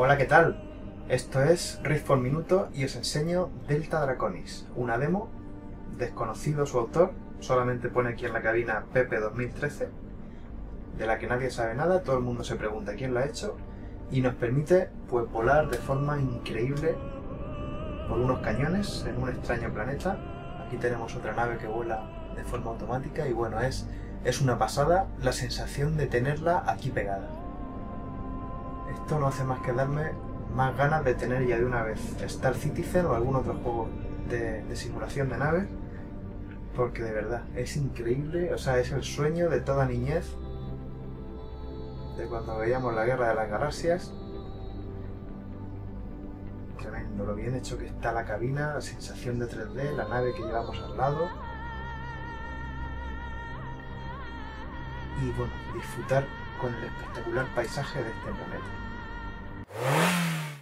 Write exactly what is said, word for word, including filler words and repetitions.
Hola, ¿qué tal? Esto es Rift por Minuto y os enseño Delta Draconis, una demo, desconocido su autor, solamente pone aquí en la cabina Pepe dos mil trece, de la que nadie sabe nada, todo el mundo se pregunta quién la ha hecho, y nos permite pues volar de forma increíble por unos cañones en un extraño planeta. Aquí tenemos otra nave que vuela de forma automática y bueno, es, es una pasada la sensación de tenerla aquí pegada. Esto no hace más que darme más ganas de tener ya de una vez Star Citizen o algún otro juego de, de simulación de naves, porque de verdad es increíble, o sea, es el sueño de toda niñez, de cuando veíamos la Guerra de las Galaxias. Tremendo, lo bien hecho que está la cabina, la sensación de tres D, la nave que llevamos al lado. Y bueno, disfrutar con el espectacular paisaje de este planeta.